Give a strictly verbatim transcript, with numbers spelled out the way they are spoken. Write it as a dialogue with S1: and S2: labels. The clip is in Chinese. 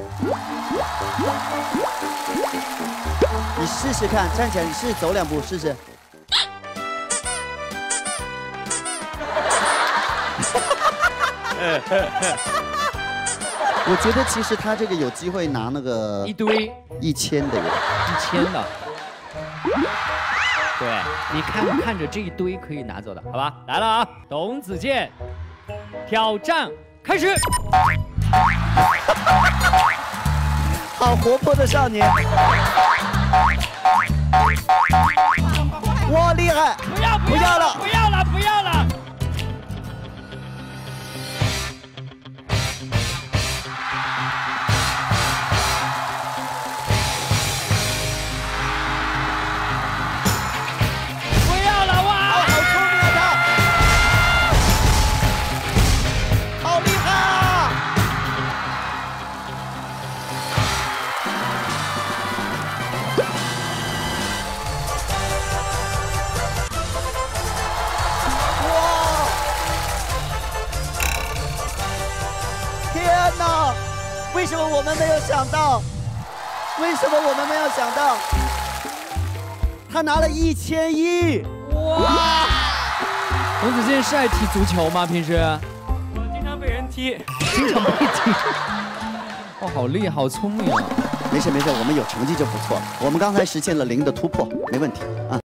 S1: 你试试看，站起来，你试试走两步试试。我觉得其实他这个有机会拿那个
S2: 一堆
S1: 一千的，
S2: 一千的。对，你看看着这一堆可以拿走的，好吧？来了啊，董子健，挑战开始。
S1: 好活泼的少年。哇，厉害！
S2: 不要不要了，不要了，不要了。
S1: 为什么我们没有想到？为什么我们没有想到？他拿了一千一！
S2: 哇！董子健是爱踢足球吗？平时？
S3: 我经常被人踢，
S2: 经常被踢。哇，好厉害，好聪明啊！
S1: 没事没事，我们有成绩就不错了。我们刚才实现了零的突破，没问题啊。